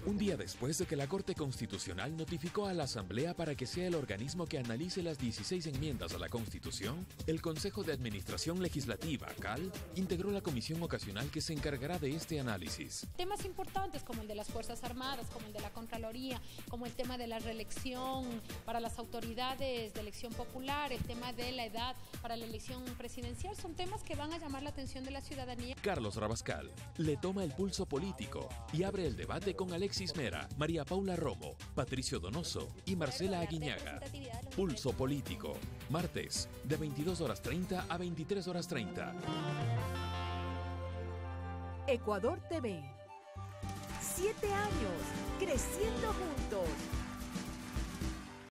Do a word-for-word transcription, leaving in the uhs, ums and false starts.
Un día después de que la Corte Constitucional notificó a la Asamblea para que sea el organismo que analice las dieciséis enmiendas a la Constitución, el Consejo de Administración Legislativa, C A L, integró la comisión ocasional que se encargará de este análisis. Temas importantes como el de las Fuerzas Armadas, como el de la Contraloría, como el tema de la reelección para las autoridades de elección popular, el tema de la edad para la elección presidencial, son temas que van a llamar la atención de la ciudadanía. Carlos Rabascal le toma el pulso político y abre el debate con Alexis Mera, María Paula Romo, Patricio Donoso y Marcela Aguiñaga. Pulso Político, martes, de veintidós horas treinta a veintitrés horas treinta. Ecuador T V. Siete años, creciendo juntos.